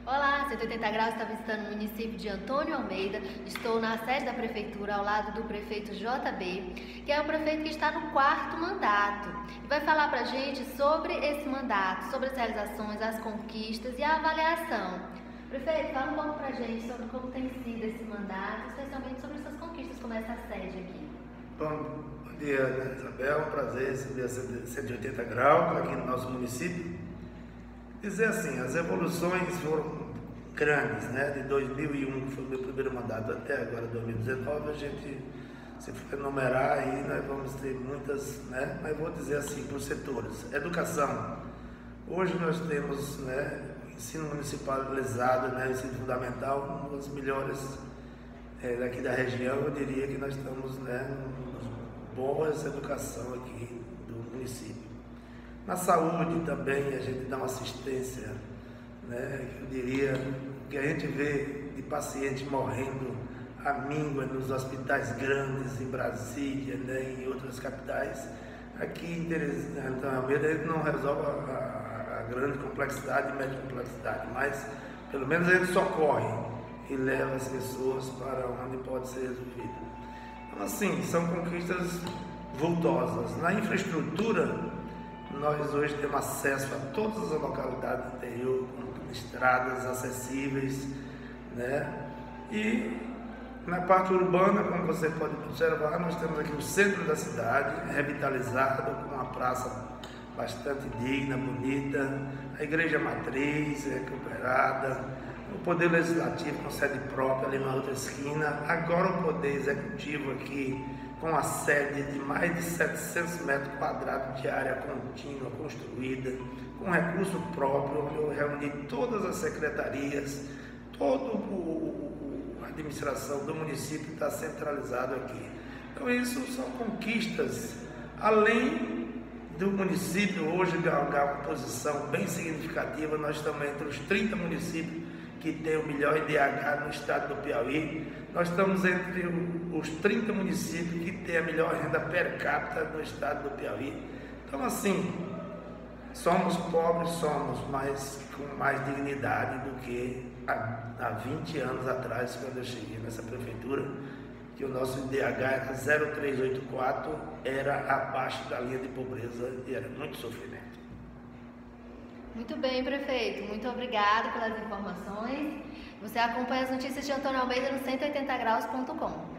Olá, 180 Graus está visitando o município de Antônio Almeida. Estou na sede da prefeitura, ao lado do prefeito JB, que é o prefeito que está no 4º mandato. E vai falar para a gente sobre esse mandato, sobre as realizações, as conquistas e a avaliação. Prefeito, fala um pouco para a gente sobre como tem sido esse mandato, especialmente sobre essas conquistas, como essa sede aqui. Bom dia, Isabel. Um prazer receber a 180 Graus aqui no nosso município. Dizer assim, as evoluções foram grandes, né? De 2001, que foi o meu primeiro mandato, até agora 2019, a gente, se for enumerar aí, nós vamos ter muitas, né? Mas vou dizer assim, por setores. Educação. Hoje nós temos, né, ensino municipalizado, né, ensino fundamental, uma das melhores daqui da região. Eu diria que nós estamos, né, boas educação aqui do município. Na saúde também a gente dá uma assistência, né? Eu diria que a gente vê de paciente morrendo à míngua nos hospitais grandes em Brasília, né, em outras capitais. Aqui em Antônio Almeida a gente não resolve a grande complexidade e média complexidade, mas pelo menos a gente socorre e leva as pessoas para onde pode ser resolvido. Então assim, são conquistas vultosas. Na infraestrutura, nós hoje temos acesso a todas as localidades do interior, com estradas acessíveis, né? E na parte urbana, como você pode observar, nós temos aqui o centro da cidade, revitalizado, com uma praça bastante digna, bonita, a igreja matriz recuperada, o poder legislativo com sede própria ali na outra esquina, agora o poder executivo aqui, com a sede de mais de 700 metros quadrados de área contínua construída, com recurso próprio, onde eu reuni todas as secretarias, toda a administração do município está centralizado aqui. Então isso são conquistas, além do município hoje galgar uma posição bem significativa. Nós estamos entre os 30 municípios que tem o melhor IDH no estado do Piauí. Nós estamos entre os 30 municípios que tem a melhor renda per capita no estado do Piauí. Então assim, somos pobres, mas com mais dignidade do que há 20 anos atrás, quando eu cheguei nessa prefeitura, que o nosso IDH era 0,384, era abaixo da linha de pobreza e era muito sofrimento. Muito bem, prefeito. Muito obrigado pelas informações. Você acompanha as notícias de Antônio Almeida no 180graus.com.